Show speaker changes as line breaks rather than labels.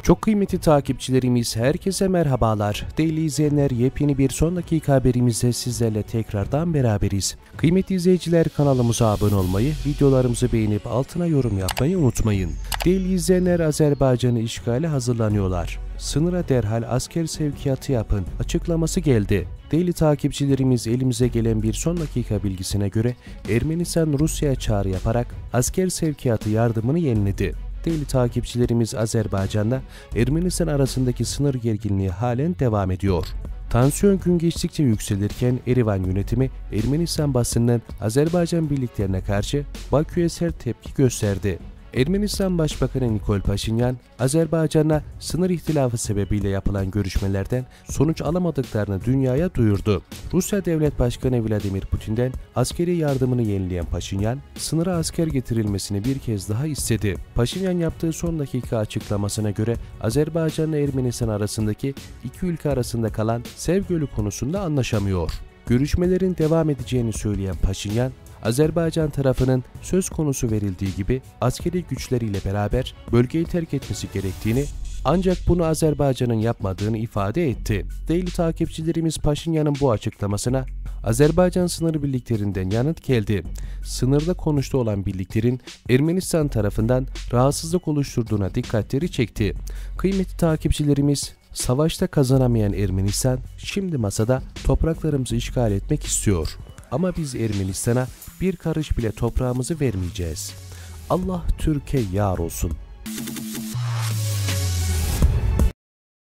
Çok kıymetli takipçilerimiz, herkese merhabalar. Değerli izleyenler, yepyeni bir son dakika haberimizde sizlerle tekrardan beraberiz. Kıymetli izleyiciler, kanalımıza abone olmayı, videolarımızı beğenip altına yorum yapmayı unutmayın. Değerli izleyenler, Azerbaycan'ı işgale hazırlanıyorlar. Sınıra derhal asker sevkiyatı yapın açıklaması geldi. Değerli takipçilerimiz, elimize gelen bir son dakika bilgisine göre Ermenistan Rusya'ya çağrı yaparak asker sevkiyatı yardımını yeniledi. Değerli takipçilerimiz, Azerbaycan'da Ermenistan arasındaki sınır gerginliği halen devam ediyor. Tansiyon gün geçtikçe yükselirken Erivan yönetimi Ermenistan basınının Azerbaycan birliklerine karşı Bakü'ye sert tepki gösterdi. Ermenistan Başbakanı Nikol Paşinyan, Azerbaycan'la sınır ihtilafı sebebiyle yapılan görüşmelerden sonuç alamadıklarını dünyaya duyurdu. Rusya Devlet Başkanı Vladimir Putin'den askeri yardımını yenileyen Paşinyan, sınıra asker getirilmesini bir kez daha istedi. Paşinyan yaptığı son dakika açıklamasına göre Azerbaycan ile Ermenistan arasındaki iki ülke arasında kalan Sev Gölü konusunda anlaşamıyor. Görüşmelerin devam edeceğini söyleyen Paşinyan, Azerbaycan tarafının söz konusu verildiği gibi askeri güçleriyle beraber bölgeyi terk etmesi gerektiğini, ancak bunu Azerbaycan'ın yapmadığını ifade etti. Değerli takipçilerimiz, Paşinyan'ın bu açıklamasına Azerbaycan sınır birliklerinden yanıt geldi. Sınırda konuştu olan birliklerin Ermenistan tarafından rahatsızlık oluşturduğuna dikkatleri çekti. Kıymetli takipçilerimiz, savaşta kazanamayan Ermenistan şimdi masada topraklarımızı işgal etmek istiyor. Ama biz Ermenistan'a bir karış bile toprağımızı vermeyeceğiz. Allah Türkiye yar olsun.